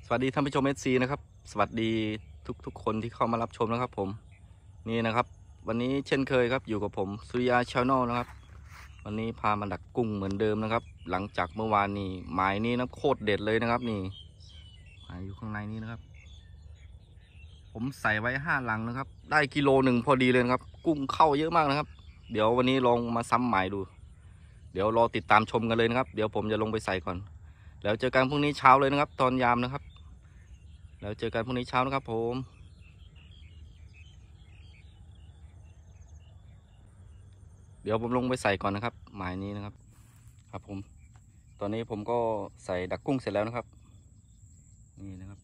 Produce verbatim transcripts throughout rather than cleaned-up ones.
สวัสดีท่านผู้ชมเอสซีนะครับสวัสดีทุกทุกคนที่เข้ามารับชมนะครับผมนี่นะครับวันนี้เช่นเคยครับอยู่กับผมสุริยาชาแนลนะครับวันนี้พามาดักกุ้งเหมือนเดิมนะครับหลังจากเมื่อวานนี้หมายนี้นะโคตรเด็ดเลยนะครับนี่หมายอยู่ข้างในนี้นะครับผมใส่ไว้ห้าลังนะครับได้กิโลหนึ่งพอดีเลยนะครับกุ้งเข้าเยอะมากนะครับเดี๋ยววันนี้ลองมาซ้ำหมายดูเดี๋ยวรอติดตามชมกันเลยนะครับเดี๋ยวผมจะลงไปใส่ก่อนแล้วเจอกันพรุ่งนี้เช้าเลยนะครับตอนยามนะครับแล้วเจอกันพรุ่งนี้เช้านะครับผมเดี๋ยวผมลงไปใส่ก่อนนะครับหมายนี้นะครับครับผมตอนนี้ผมก็ใส่ดักกุ้งเสร็จแล้วนะครับนี่นะครับ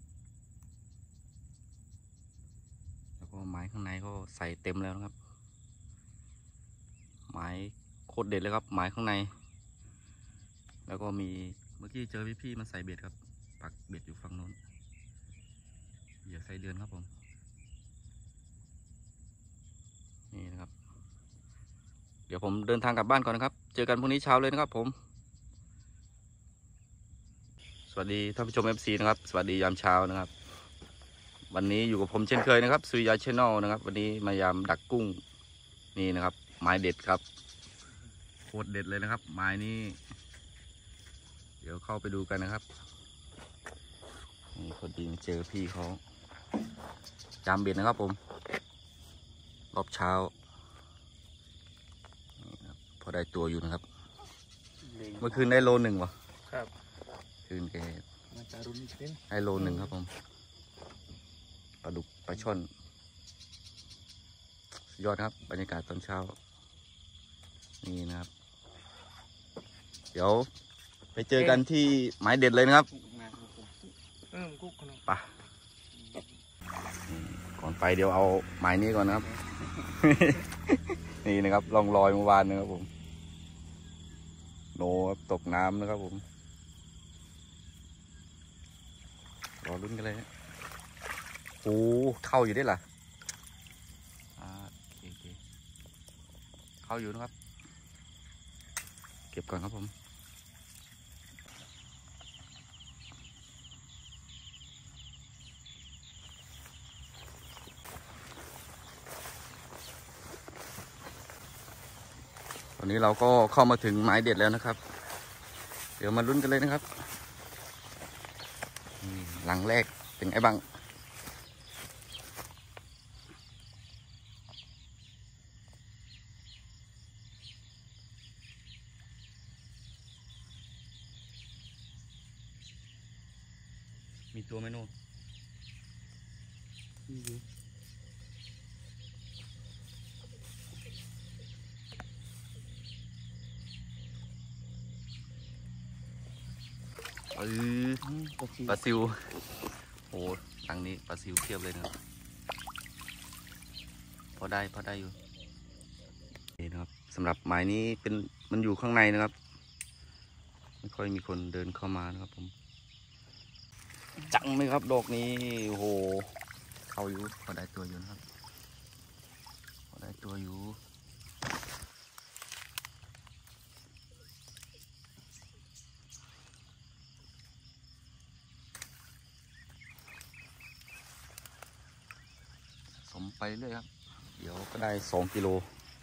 แล้วก็หมายข้างในก็ใส่เต็มแล้วนะครับหมายโคตรเด็ดเลยครับหมายข้างในแล้วก็มีเมื่อกี้เจอพี่ๆมาใส่เบ็ดครับปักเบ็ดอยู่ฝั่งโน้นเหยื่อไส้เดือนครับผมนี่นะครับเดี๋ยวผมเดินทางกลับบ้านก่อนนะครับเจอกันพรุ่งนี้เช้าเลยนะครับผมสวัสดีท่านผู้ชม เอฟ ซี นะครับสวัสดียามเช้านะครับวันนี้อยู่กับผมเช่นเคยนะครับสุริยาชาแนลนะครับวันนี้มายามดักกุ้งนี่นะครับหมายเด็ดครับโคตรเด็ดเลยนะครับหมายนี้เดี๋ยวเข้าไปดูกันนะครับนี่พอดีเจอพี่เขาจามเบ็ดนะครับผมรอบเช้าพอได้ตัวอยู่นะครับเมื่อคืนได้โลหนึ่งวะครับคืนแกได้โลหนึ่งครับผมปลาดุกปลาช่อนสุดยอดครับบรรยากาศตอนเช้านี่นะครับเดี๋ยวไปเจอกันที่หมายเด็ดเลยนะครับไปก่อนไปเดี๋ยวเอาหมายนี้ก่อนนะครับ นี่นะครับลองลอยเมื่อวานนะครับผมโนตกน้ำนะครับผมรอลุ้นกันเลยโอ้เข้าอยู่ได้หรออ่าโอเคโอเคเข้าอยู่นะครับเก็บก่อนครับผมตอนนี้เราก็เข้ามาถึงหมายเด็ดแล้วนะครับเดี๋ยวมาลุ้นกันเลยนะครับหลังแรกเป็นไงบ้างมีตัวไหมโน่มีอยู่เออปลาซิวโอ้หลังนี้ปลาซิวเพียบเลยนะครับพอได้พอได้อยู่นี่นะครับสำหรับหมายนี้เป็นมันอยู่ข้างในนะครับไม่ค่อยมีคนเดินเข้ามานะครับผมจังไหมครับดอกนี้โอ้โหเข้าอยู่พอได้ตัวอยู่นะครับพอได้ตัวอยู่สมไปเรื่อยครับเดี๋ยวก็ได้สองกิโล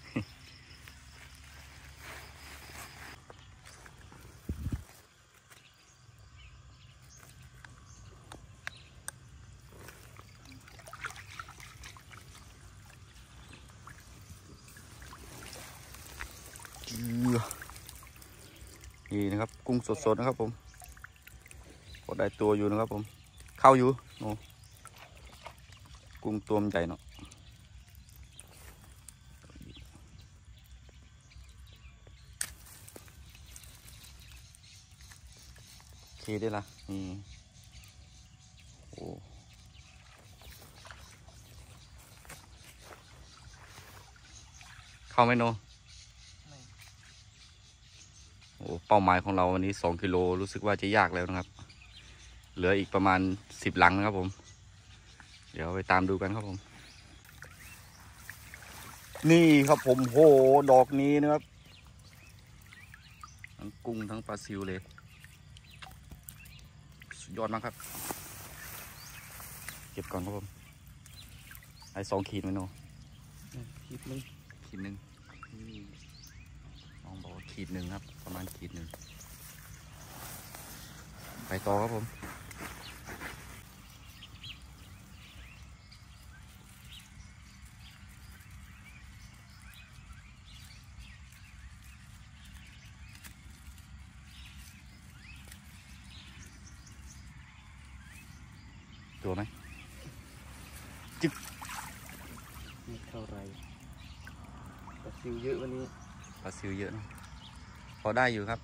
นี่นะครับกุ้งสดๆนะครับผมพอได้ตัวอยู่นะครับผมเข้าอยู่โอ้กุ้งตัวใหญ่เนาะโอเคได้ละนี่โอ้เข้าไหมโนโอ้เป้าหมายของเราวันนี้สองกิโลรู้สึกว่าจะยากแล้วนะครับเหลืออีกประมาณสิบหลังนะครับผมเดี๋ยวไปตามดูกันครับผมนี่ครับผมโหดอกนี้นะครับทั้งกุ้งทั้งปลาซิวเลยสุดยอดมากครับเก็บก่อนครับผมไอ้สองขีดไหมโนขีดนึงขีดหนึ่งน้องบอกว่าขีดหนึ่งครับประมาณขีดหนึ่งไปต่อครับผมตัวไหมจึ๊บไม่เท่าไรปลาซิวเยอะวันนี้ปลาซิวเยอะนะพอได้อยู่ครับ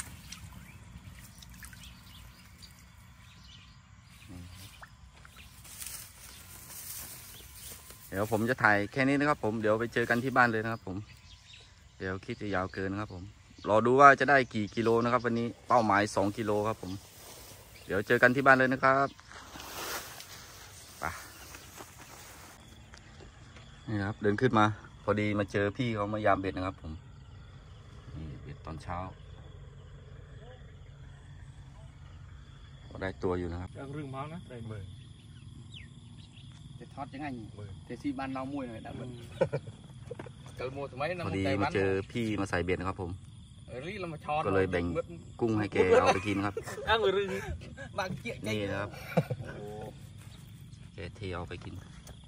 เดี๋ยวผมจะถ่ายแค่นี้นะครับผมเดี๋ยวไปเจอกันที่บ้านเลยนะครับผมเดี๋ยวคลิปจะยาวเกินนะครับผมรอดูว่าจะได้กี่กิโลนะครับวันนี้เป้าหมายสองกิโลครับผมเดี๋ยวเจอกันที่บ้านเลยนะครับไปนี่ครับเดินขึ้นมาพอดีมาเจอพี่เขามายามเบ็ดนะครับผมนี่เบ็ดตอนเช้าก็ได้ตัวอยู่นะครับเรื่องเมานะได้มือจะทอดยังไงมือแต่ซีบ้านเรามวยหน่อยได้มือเกิดโมสมัยนั้นพอดีมาเจอพี่มาใส่เบ็ดนะครับผม ก็ก็เลยแบ่งกุ้งให้แกเอาไปกินครับนี่นะครับแกเทเอาไปกิน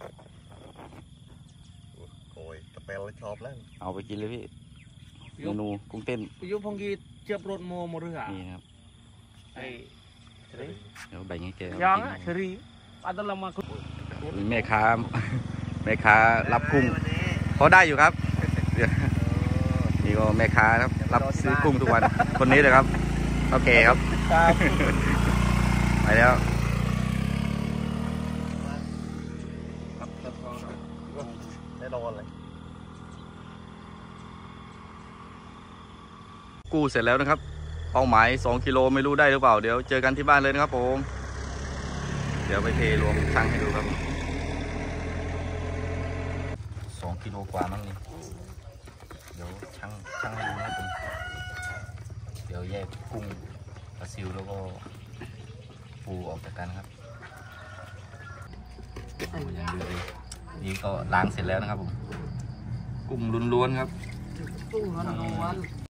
โอ้ยตะเปลชอบแล้วเอาไปกินเลยพี่เมนูกุ้งเต้นยุพงกีเจ็บรถโมโมเรือนี่นะครับไอ้เฉลี่ยเดี๋ยวแบ่งให้แกยังอ่ะเฉลี่ยอันตรายมากมีแม่ค้าแม่ค้ารับกุ้งพอได้อยู่ครับนี่ก็แม่ค้าครับรับซื้อกุ้งทุกวันคนนี้เลยครับโอเคครับไปแล้วได้นอนเลยกู้เสร็จแล้วนะครับเป้าหมายสองกิโลไม่รู้ได้หรือเปล่าเดี๋ยวเจอกันที่บ้านเลยนะครับผมเดี๋ยวไปเทรวมช่างให้ดูครับสองกิโลกว่ามั้งนี่เดี๋ยวช่างช่างให้ดูนะครับผมเดี๋ยวแยกกุ้งปลาซิวแล้วก็ปูออกจากกันครับอย่างดีเลยนี่ก็ล้างเสร็จแล้วนะครับผมกุ้งล้วนๆครับกุ้งล้วน